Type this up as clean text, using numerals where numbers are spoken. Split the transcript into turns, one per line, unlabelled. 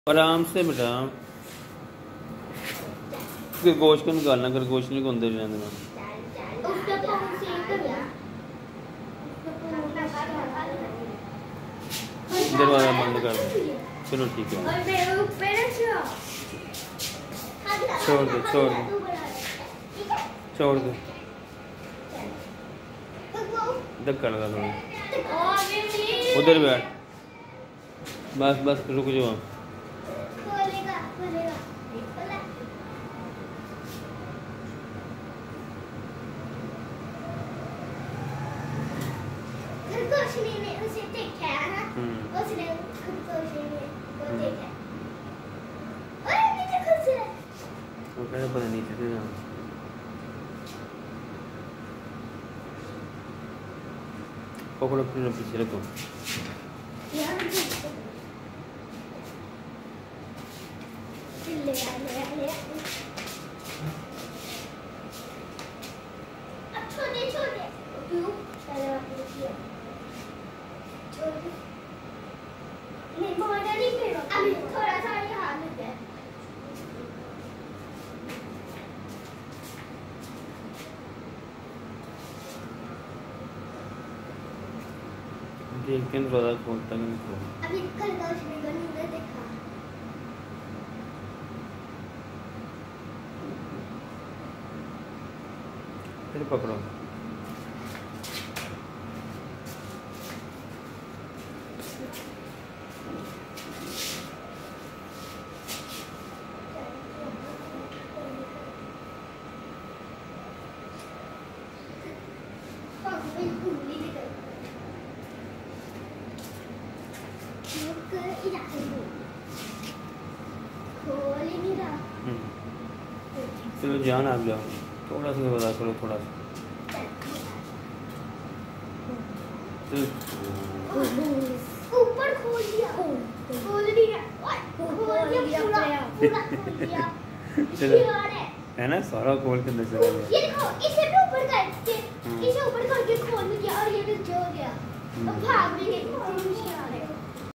आराम से बेटा, गोश्त को निकालना, कर गोश्त नहीं खोलते रहने देना। दरवाजा बंद कर दो। चलो ठीक है, छोड़ दो छोड़ दो छोड़ दो, धक्का लगा थोड़ा, उधर बैठ, बस बस रुक जाओ।
उसे देखा है ना, उसने खुद को देखा है। अरे नीचे खुद से
वो कह रहा पता नीचे से जाओ। पकड़ो फिर पीछे रखो।
छोटे छोटे क्यों नहीं मोड़ा नहीं फेरो, अभी थोड़ा सा यहाँ में है।
देखते हैं दरवाजा खोलता नहीं खोलता।
अभी कल का उसने गंदा देखा।
फिर पकड़ो। चलो जान आप जाओ, थोड़ा सा दरवाजा खोलो, थोड़ा सा।
ऊपर खोल दिया, खोल दिया पूरा खोल दिया।
चलो है ना, सारा खोल के अंदर चला गया।
ये देखो, इसे भी ऊपर करके, इसे ऊपर करके खोल दिया और ये नीचे हो गया। अब भाग भी गई।